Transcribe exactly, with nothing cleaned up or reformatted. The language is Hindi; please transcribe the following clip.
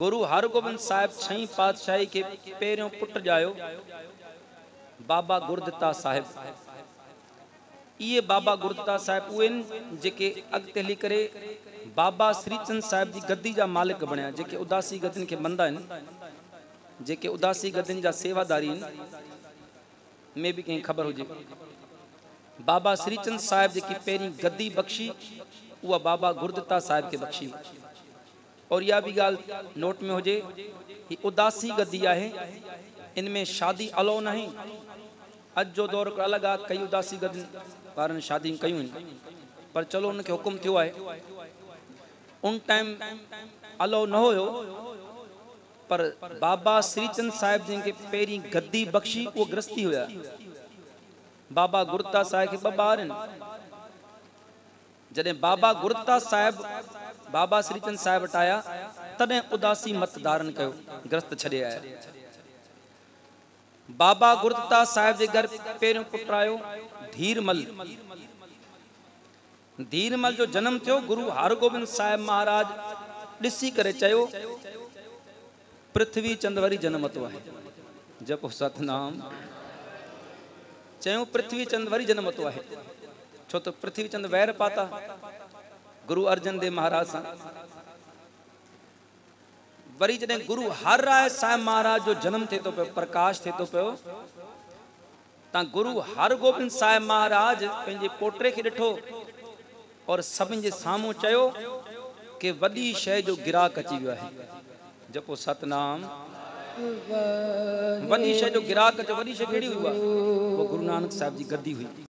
गुरु हरगोबिंद साहिब छही पातशाही के पेरियों पुट जायो बाबा गुरदिता साहिब। ये बाबा गुरदिता साहिब उहे जेके अगते हली करे बाबा श्रीचंद साहिब जी गद्दी जा मालिक बणिया, जेके उदासी गद्दिन के मंदा आहिनि, जेके उदासी गद्दिन जा सेवादारी आहिनि। में भी कहीं खबर हुजे बाबा श्रीचंद साहिब जेकी पेरी गद्दी बख्शी उहा बाबा गुरदिता साहिब के बख्शी। और यह भी गाल नोट में हुजे ही उदासी गद्दी है, इनमें शादी अलो नहीं। अज जो दौर अलग आ, कई उदासी गद्दी वारनि शादी कयूं, पर चलो उनके हुक्म थियो है। उन टाइम अलो न होयो, पर बाबा श्रीचंद साहिब जिनके पेरी गद्दी बख्शी वो गृहस्थी हुआ। बाबा गुरदिता साहिब के ॿ ॿार आहिनि। जॾहिं बाबा गुरदिता साहिब बाबा श्रीचंद साहिब वटि आया तॾहिं उदासी मत धारण कयो, गृहस्थ छॾे आया। बाबा गुरदिता साहिब जे घर पहिरियों पुटु आयो धीरमल। धीरमल जो जन्म थियो गुरु हरगोबिंद साहिब महाराज ॾिसी करे चयो पृथ्वी चंद वरी जनम वरितो आहे। जपो सतनाम। चयो पृथ्वी चंद वरी जनम वरितो आहे, छो तो पृथ्वी चंद वैर पाता गुरु अर्जन देव महाराज सां। वरी जॾहिं गुरु हर राय साहिब महाराज जो जन्म थे तो पियो, प्रकाश थे तो पियो, ता गुरु हरगोबिंद साहिब महाराज पंहिंजे पोटे खे ॾिठो और सभिनि जे साम्हूं चयो कि वॾी शइ जो गिराक अची वियो आहे। जपो सतनाम। वॾी शइ जो गिराक अचो, वॾी शइ कहिड़ी हुई? वो गुरु नानक साहिब जी गद्दी हुई।